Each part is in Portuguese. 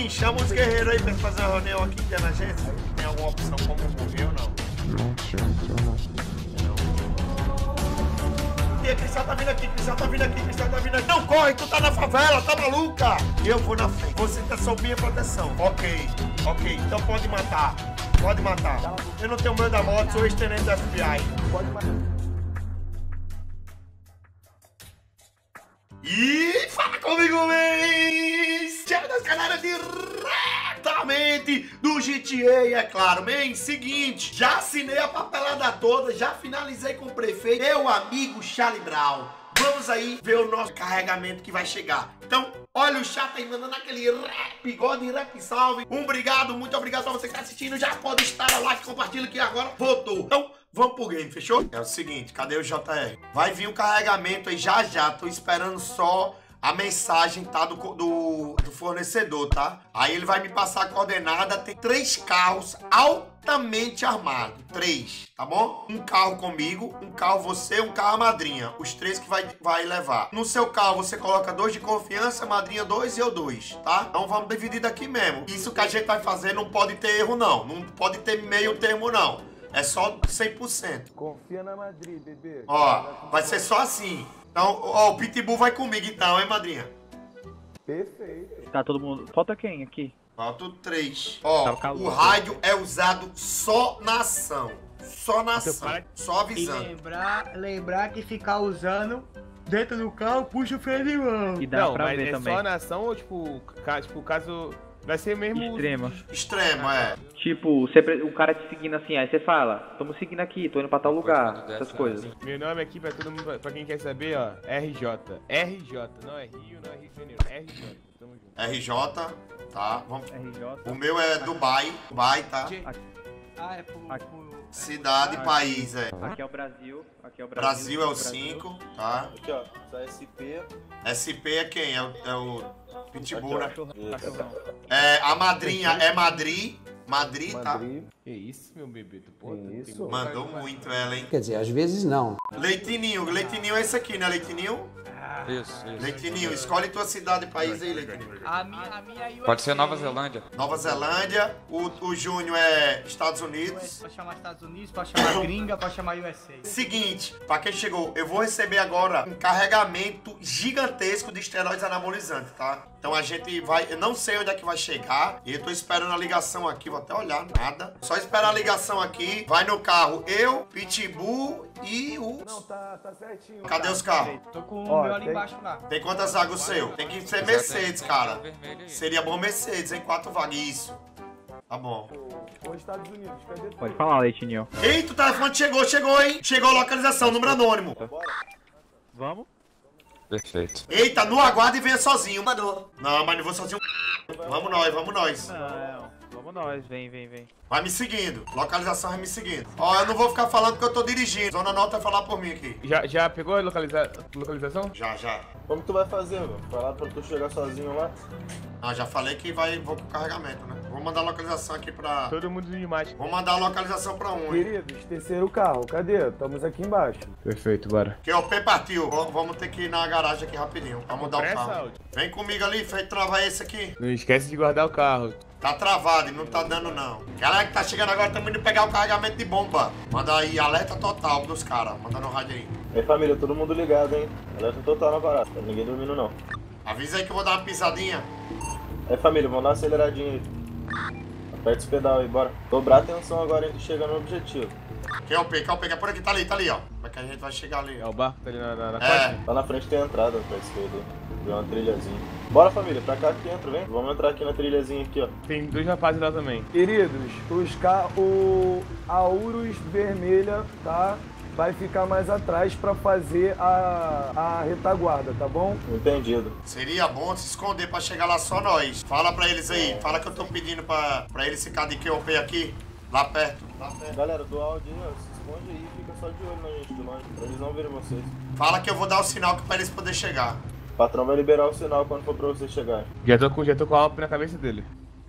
Hein, chama os guerreiros aí pra fazer uma reunião aqui de emergência. Tem alguma opção como morrer ou não? Não, senhor, não. Cristiano tá vindo aqui, Cristiano tá vindo aqui, Cristiano tá vindo aqui. Não corre, tu tá na favela, tá maluca? Eu vou na frente, você tá sob minha proteção. Ok, então pode matar. Pode matar. Eu não tenho medo da morte, sou ex-tenente do FBI. Pode matar. E fala comigo, mês! Chega das galera diretamente do GTA, é claro, man. Seguinte, já assinei a papelada toda, já finalizei com o prefeito, meu amigo Charlie Brown. Vamos aí ver o nosso carregamento que vai chegar. Então, olha o chat aí mandando aquele rap, God rap salve. Obrigado, muito obrigado pra você que tá assistindo. Já pode estar a like, compartilha que agora votou. Então, vamos pro game, fechou? É o seguinte, cadê o JR? Vai vir o carregamento aí já já, tô esperando só a mensagem, tá, do fornecedor, tá? Aí ele vai me passar a coordenada, tem 3 carros altamente armados, 3, tá bom? Um carro comigo, um carro você, um carro a madrinha, os 3 que vai levar. No seu carro você coloca 2 de confiança, a madrinha 2 e eu 2, tá? Então vamos dividir daqui mesmo. Isso que a gente vai fazer não pode ter erro não, não pode ter meio termo não. É só 100%. Confia na Madrid, bebê. Ó, vai ser só assim. Então, ó, o Pitbull vai comigo então, hein, madrinha? Perfeito. Tá todo mundo. Falta quem aqui? Falta 3. Ó, Tá o rádio é usado só na ação. Só na ação. Só E avisando. lembrar que ficar usando dentro do carro puxa o freio de mão. E dá Não, pra mas ver é também. só na ação ou tipo, caso. Vai ser mesmo. Extrema. Extremo, é. Tipo, o cara te seguindo assim, aí você fala, tamo seguindo aqui, tô indo pra tal lugar, essas coisas. Meu nome aqui pra todo mundo, pra quem quer saber, ó, RJ. RJ, não é Rio, não é Rio de Janeiro, RJ. Tamo junto. RJ, tá? Vamos. RJ. O meu é Dubai, tá? Ah, é pro... Cidade, país, é. Aqui é o Brasil, Brasil é o 5, tá? Aqui, ó, da SP. SP é quem? É o Pitbull, né? Cachorrão. É, a madrinha é Madrid, tá? Madrid. Que isso, meu bebê, tu pô, Que isso? tem- Mandou muito ela, hein? Quer dizer, às vezes não. Leitinho é esse aqui, né, Leitinho? Isso. Leitinho, escolhe tua cidade e país aí, Leitinho. A minha é USA. Pode ser Nova Zelândia. Nova Zelândia, o Júnior é Estados Unidos. Pode chamar Estados Unidos, pode chamar gringa, pode chamar USA. Seguinte, pra quem chegou, eu vou receber agora um carregamento gigantesco de esteroides anabolizantes, tá? Então a gente vai, eu não sei onde é que vai chegar, e eu tô esperando a ligação aqui, vou até olhar, nada. Só esperar a ligação aqui, vai no carro eu, Pitbull e o... Não, tá certinho. Cadê os carros? Tô com Ó, o meu ali tem- embaixo lá. Tem quantas vagas o seu? Tem que ser Mercedes, cara. Seria bom Mercedes, hein? 4 vagas, isso. Tá bom. Os Estados Unidos, cadê tu? Pode falar, Leitinho. Eita, o telefone chegou, hein? Chegou a localização, número anônimo. Vamos? Perfeito. Eita, no aguardo e venha sozinho, mandou. Não, mas não vou sozinho. Vamos nós. Não, vamos nós, vem. Vai me seguindo. Localização vai me seguindo. Ó, eu não vou ficar falando porque eu tô dirigindo. Zona Norte vai falar por mim aqui. Já pegou a localização? Já. Como tu vai fazer, meu? Falar pra tu chegar sozinho lá? Ah, já falei que vou pro carregamento, né? Vou mandar a localização aqui pra... Todo mundo de mate. Vou mandar a localização pra um, hein? Queridos, terceiro carro, cadê? Estamos aqui embaixo. Perfeito, bora. Que o P partiu. Vamos ter que ir na garagem aqui rapidinho. Pra mudar o Pressa, carro. Aldi. Vem comigo ali, feito travar esse aqui. Não esquece de guardar o carro. Tá travado e não tá dando não. Galera que tá chegando agora, estamos indo pegar o carregamento de bomba. Manda aí, alerta total dos caras. Manda no rádio aí. Ei, família, todo mundo ligado, hein? Alerta total na parada. Tá ninguém dormindo, não. Avisa aí que eu vou dar uma pisadinha. Aí, família, vamos dar uma aceleradinha aí. Aperta os pedal aí, bora. Dobrar a atenção agora, hein? Chegando no objetivo. Que é o P, é por aqui, tá ali, ó. Como é que a gente vai chegar ali? É o barco que tá ali na É. costa? Lá na frente tem a entrada pra esquerda. Tem uma trilhazinha. Bora, família, pra cá que entra, vem. Vamos entrar aqui na trilhazinha aqui, ó. Tem 2 rapazes lá também. Queridos, a Urus vermelha, tá? Vai ficar mais atrás pra fazer a retaguarda, tá bom? Entendido. Seria bom se esconder pra chegar lá só nós. Fala pra eles aí. Fala que eu tô pedindo pra eles ficar de QOP aqui. Lá perto. Galera, do áudio aí, ó, se esconde aí e fica só de olho na gente, de longe, pra eles não verem vocês. Fala que eu vou dar o sinal pra eles poderem chegar. O patrão vai liberar o sinal quando for pra vocês chegarem. Já tô com a alpa na cabeça dele.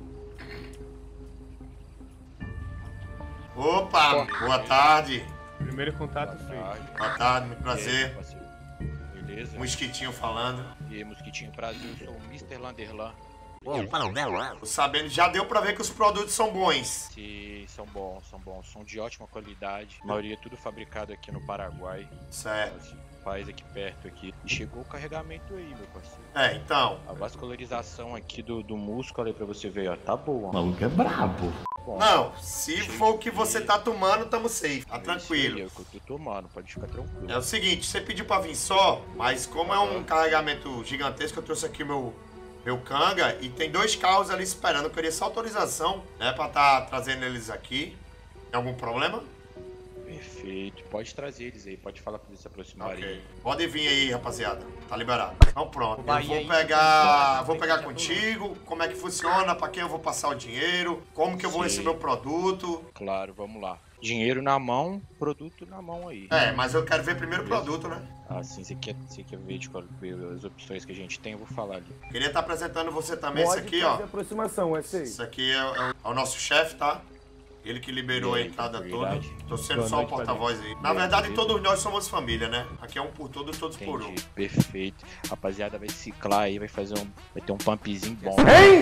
Opa, boa tarde. Primeiro contato feito. Boa tarde, muito E aí, prazer. parceiro? Beleza? Mosquitinho falando. E aí, Mosquitinho, prazer, eu sou o Mr. Landerlan. Tô sabendo, já deu pra ver que os produtos são bons. Sim, são bons, são de ótima qualidade. A maioria é tudo fabricado aqui no Paraguai. Certo. Assim, faz aqui perto aqui. E chegou o carregamento aí, meu parceiro. Então. A vascularização aqui do músculo aí pra você ver, ó, tá boa. O maluco é brabo. Bom, não, se for o que você tá tomando, tamo safe, tá tranquilo. É o que eu tô tomando, pode ficar tranquilo. É o seguinte, você pediu pra vir só, mas como é um carregamento gigantesco, eu trouxe aqui meu Kanga e tem 2 carros ali esperando. Eu queria só autorização, né, pra tá trazendo eles aqui. Tem algum problema? Perfeito, pode trazer eles aí, pode falar pra eles se aproximarem. Ok. Pode vir aí, rapaziada. Tá liberado. Então pronto. Eu vou pegar contigo. Como é que funciona? Pra quem eu vou passar o dinheiro? Como que eu vou receber o produto? Claro, vamos lá. Dinheiro na mão, produto na mão aí. Mas eu quero ver primeiro o produto, né? Ah, sim, você quer ver as opções que a gente tem, eu vou falar ali. Queria estar apresentando você também. Pode Esse aqui, fazer ó. aproximação, Esse aqui é o nosso chefe, tá? Ele que liberou a entrada toda. Tô sendo só o porta-voz aí. Na verdade, todos nós somos família, né? Aqui é um por todos, todos por um. Perfeito. Rapaziada, vai ciclar aí, vai ter um pumpzinho bom. Hein?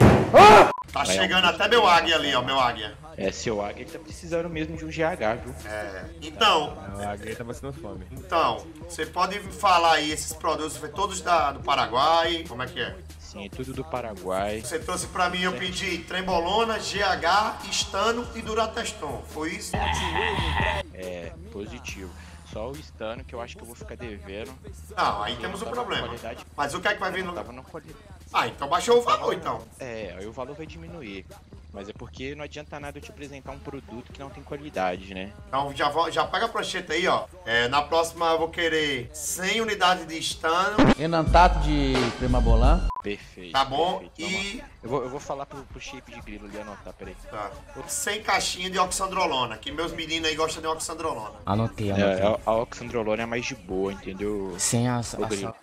Tá chegando até meu águia ali, ó, meu águia. Seu águia, ele tá precisando mesmo de um GH, viu? Então... O águia tá passando fome. Então, você pode falar aí, esses produtos, foi todos do Paraguai, como é que é? Sim, tudo do Paraguai. Você trouxe pra mim, eu pedi trembolona, GH, estano e durateston, foi isso? Positivo. Só o estano que eu acho que eu vou ficar devendo. Não, aí temos um problema. Mas o que é que vai vir no... Tava na qualidade. Então baixou o valor, então. Aí o valor vai diminuir. Mas é porque não adianta nada eu te apresentar um produto que não tem qualidade, né? Então já pega a prancheta aí, ó. Na próxima eu vou querer 100 unidades de estano. Enantato de crema bolan. Perfeito. Tá bom? Perfeito, eu vou falar pro shape de grilo ali anotar, peraí. Tá. 100 caixinhas de oxandrolona, que meus meninos aí gostam de oxandrolona. Anotei. A oxandrolona é mais de boa, entendeu? Sem a sogra drolona.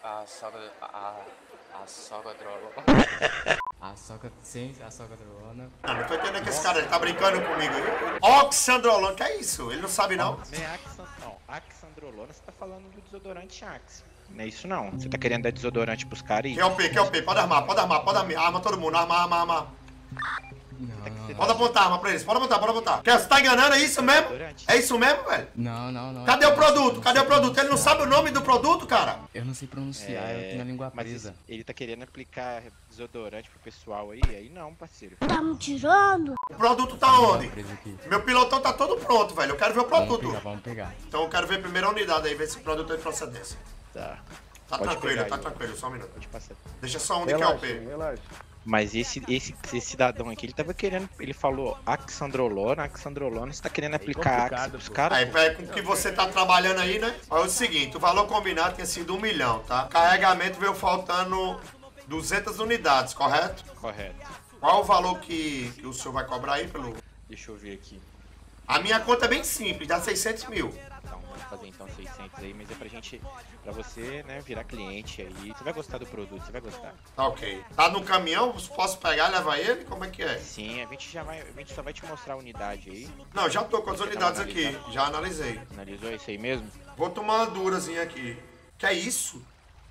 Sem a sogra drolona. Não tô entendendo que esse cara ele tá brincando comigo aí. Oxandrolona, que é isso? Ele não sabe não. Não, Axandrolona, você tá falando do desodorante Axe. Não é isso não. Você tá querendo dar desodorante pros caras? Quer o P? Pode armar. Arma todo mundo, arma. Pode apontar arma pra eles, pode apontar. Você tá enganando, é isso mesmo? É isso mesmo, velho? Não. Cadê o produto? Ele não sabe o nome do produto, cara? Eu não sei pronunciar, eu tenho a língua presa. Mas ele tá querendo aplicar desodorante pro pessoal aí não, parceiro. Tá me tirando? O produto tá onde? Meu pilotão tá todo pronto, velho. Eu quero ver o produto. Vamos pegar. Então eu quero ver a primeira unidade aí, ver se o produto é de procedência. Tá. Tá tranquilo, só um minuto. Pode passar. Deixa só onde que é o P. Relaxa. Mas esse cidadão aqui, ele tava querendo, ele falou Axandrolona, você tá querendo aplicar Axe pros caras? Aí, com o que você tá trabalhando aí, né? Olha o seguinte, o valor combinado tinha sido 1 milhão, tá? Carregamento veio faltando 200 unidades, correto? Correto. Qual o valor que o senhor vai cobrar aí pelo... Deixa eu ver aqui. A minha conta é bem simples, dá 600 mil. Então, vamos fazer então 600 aí, mas é pra você, né, virar cliente aí. Você vai gostar do produto, você vai gostar. Tá ok. Tá no caminhão, posso pegar e levar ele? Como é que é? Sim, a gente só vai te mostrar a unidade aí. Não, já tô com as unidades aqui, já analisei. Analisou isso aí mesmo? Vou tomar uma durazinha aqui. Que é isso?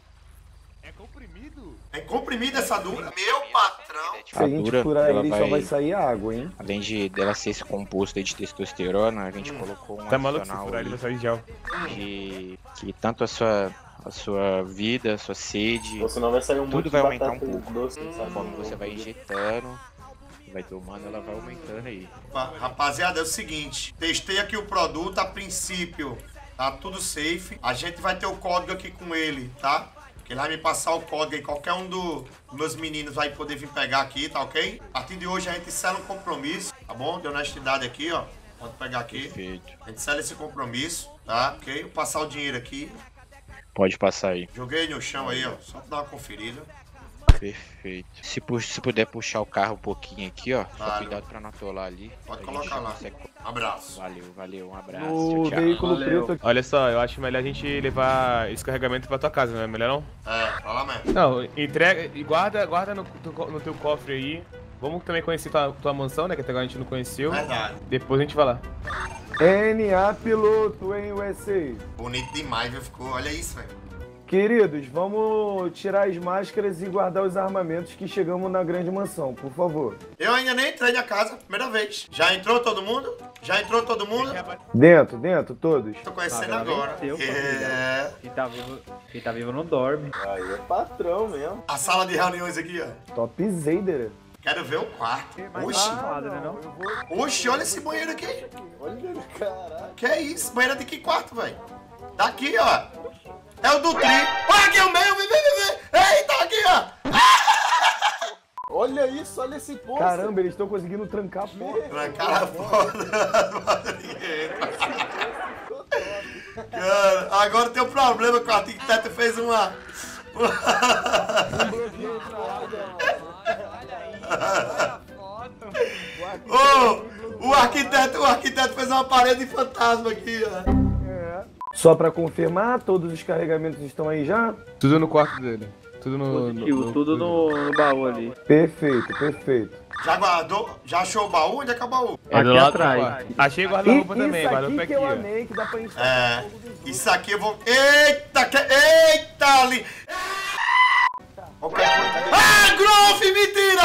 É comprimido? É comprimido essa dura? Meu patrão! Se a gente furar ele, só vai sair água, hein? Além dela ser esse composto aí de testosterona, a gente colocou um tá maluco, se adicional furar ele vai sair gel. Que tanto a sua vida, a sua sede, Ou senão vai sair um tudo vai aumentar um pouco. Doce, Conforme você vai injetando, vai tomando, ela vai aumentando aí. Rapaziada, é o seguinte, testei aqui o produto, a princípio tá tudo safe. A gente vai ter o código aqui com ele, tá? Ele vai me passar o código aí, qualquer um dos meus meninos vai poder vir pegar aqui, tá ok? A partir de hoje a gente sela um compromisso, tá bom? De honestidade aqui, ó. Pode pegar aqui. Perfeito. A gente sela esse compromisso, tá? Ok? Vou passar o dinheiro aqui. Pode passar aí. Joguei no chão aí, ó. Só pra dar uma conferida. Perfeito. Se puder puxar o carro um pouquinho aqui, ó. Só Claro. cuidado pra não atolar ali. Pode A colocar gente já lá. consegue- Abraço. Valeu, um abraço. O Tchau, tchau. veículo preto aqui. Olha só, eu acho melhor a gente levar esse carregamento pra tua casa, não é melhor não? Pra lá mesmo. Não, entrega e guarda no teu cofre aí. Vamos também conhecer tua mansão, né? Que até agora a gente não conheceu. Verdade. Depois a gente vai lá. NA piloto em USA. Bonito demais, viu? Ficou. Olha isso, velho. Queridos, vamos tirar as máscaras e guardar os armamentos que chegamos na grande mansão, por favor. Eu ainda nem entrei na casa, primeira vez. Já entrou todo mundo? Já entrou todo mundo? Dentro, todos. Tô conhecendo agora. Quem tá vivo não dorme. Aí é patrão mesmo. A sala de reuniões aqui, ó. Top Zayder. Quero ver o quarto. Oxi. Oxi, olha esse banheiro aqui. Olha, caralho. Que é isso? Banheiro de que quarto, velho? Daqui, ó. É o do tri. Olha aqui o meu, vem. Eita, aqui, ó. Olha isso, olha esse posto. Caramba, eles estão conseguindo trancar a porta. Trancar a porta. Cara, agora tem um problema que o arquiteto fez uma... O arquiteto fez uma parede fantasma aqui, ó. Só pra confirmar, todos os carregamentos estão aí já? Tudo no quarto dele. Tudo Tudo no baú ali. Perfeito. Já guardou? Já achou o baú? Onde é que é o baú? É do Aqui lado atrás. Achei guarda-roupa também, Isso guarda-roupa aqui aqui, que eu ó. amei, que dá pra instalar. Isso aqui eu vou... Eita, ali! Ah, Growth, mentira!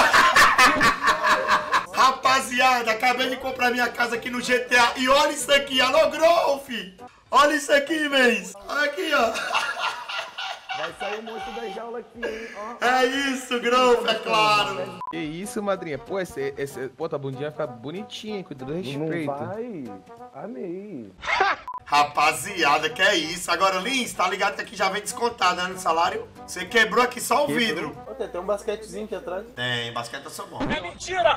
Rapaziada, acabei de comprar minha casa aqui no GTA e olha isso aqui, alô, Growth! Olha isso aqui, mês! Olha aqui, ó! Vai sair o monstro da jaula aqui, hein? Ó. É isso, Growth, é claro! Que isso, madrinha? Pô, pô, tua bundinha vai ficar bonitinha, hein? Com todo respeito. Não vai? Amei. Rapaziada, que é isso? Agora, Lins, tá ligado que aqui já vem descontado, né, no salário? Você quebrou aqui só o vidro. Ó, tem um basquetezinho aqui atrás. Tem, basquete eu sou bom. É mentira!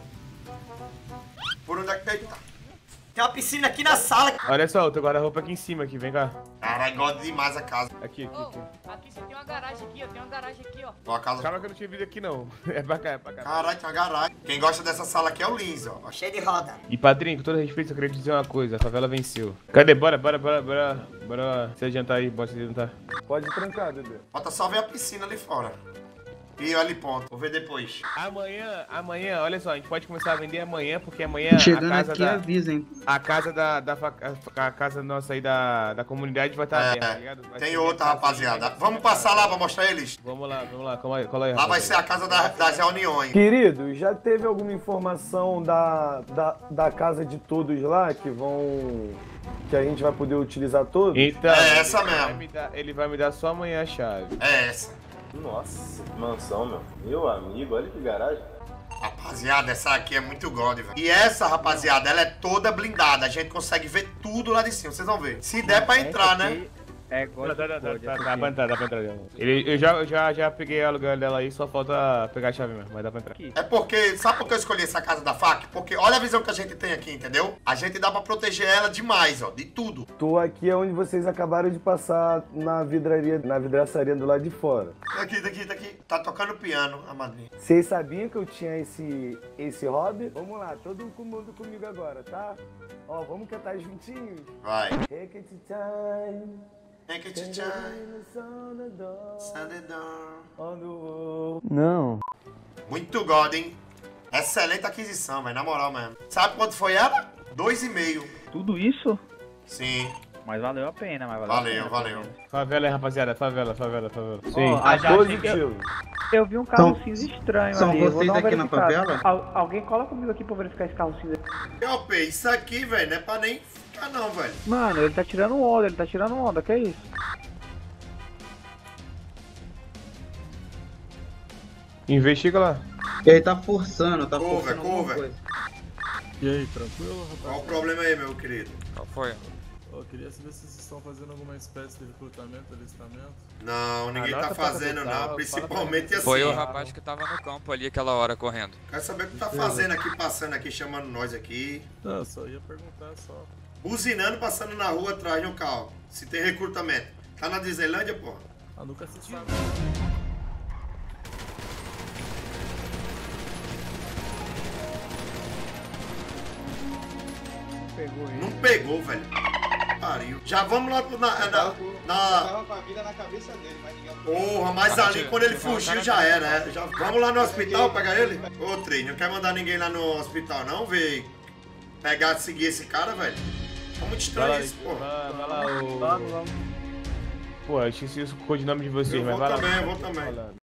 Por onde é que tá? Tem uma piscina aqui na sala. Olha só, o teu guarda-roupa aqui em cima, aqui, vem cá. Caralho, gosto demais a casa. Aqui. Aqui você tem uma garagem aqui, ó. Tem uma garagem aqui, ó. Uma casa... Calma que eu não tinha vídeo aqui não. É pra cá. Caralho, tem uma garagem. Quem gosta dessa sala aqui é o Lins, ó. Cheio de roda. E padrinho, com todo respeito, eu queria te dizer uma coisa, a favela venceu. Cadê? Bora se adiantar aí, bora se adiantar. Pode trancar, bebê. Falta só ver a piscina ali fora. E olha ali, ponto. Vou ver depois. Amanhã, olha só, a gente pode começar a vender amanhã, porque amanhã chegando a casa aqui, avisa, hein? A casa a casa nossa aí da comunidade vai estar aberta, tá ligado? Tem outra, rapaziada. Vamos passar lá pra mostrar eles? Vamos lá, cola aí. Lá vai ser a casa das reuniões. Querido, já teve alguma informação da casa de todos lá que a gente vai poder utilizar todos? Então, é essa mesmo. Ele vai me dar só amanhã a chave. É essa. Nossa, que mansão, meu. Meu amigo, olha que garagem. Rapaziada, essa aqui é muito god, velho. E essa, rapaziada, ela é toda blindada. A gente consegue ver tudo lá de cima, vocês vão ver. Se der pra entrar, né? É, God. Dá pra entrar. Eu já peguei o aluguel dela aí, só falta pegar a chave mesmo, mas dá pra entrar. É porque, sabe por que eu escolhi essa casa da FAC? Porque olha a visão que a gente tem aqui, entendeu? A gente dá pra proteger ela demais, ó, de tudo. Tô aqui onde vocês acabaram de passar na vidraçaria do lado de fora. Daqui. Tá tocando piano, a madrinha. Vocês sabiam que eu tinha esse hobby? Vamos lá, todo mundo comigo agora, tá? Ó, vamos cantar juntinhos? Vai. Take it to time. Não. Muito god, hein? Excelente aquisição, velho, na moral mesmo. Sabe quanto foi ela? 2,5. Tudo isso? Sim. Mas valeu a pena, Valeu. Favela aí, rapaziada, favela. Sim. Eu vi um carro cinza estranho São ali. vocês aqui na favela? Alguém cola comigo aqui pra verificar esse carro cinza. Isso aqui, velho, não é pra nem ficar não, velho. Mano, ele tá tirando onda, que é isso? Investiga lá. Ele tá forçando, Cover. alguma coisa. E aí, tranquilo, rapaz? Qual o problema aí, meu querido? Qual foi? Eu queria saber se vocês estão fazendo alguma espécie de recrutamento, alistamento. Não, ninguém tá fazendo não, principalmente assim. Foi o rapaz que tava no campo ali aquela hora correndo. Quero saber o que tá fazendo aqui, passando aqui, chamando nós aqui. Não, só ia perguntar só. Buzinando, passando na rua atrás de um carro. Se tem recrutamento. Tá na Disneylândia, porra? Ah, nunca se sabe. Não pegou, velho. Pariu. Já vamos lá pro... Tava com a vida na cabeça dele, mas ninguém... Porra, mas ali quando ele fugiu já era, né? Vamos lá no hospital pegar ele? Ô, Trey, não quer mandar ninguém lá no hospital não, véi? Pegar, seguir esse cara, velho? Tá muito estranho isso, porra. Vamos. Pô, eu esqueci o codinome de vocês, Eu mas vou vai lá. também, eu vou também. Falando.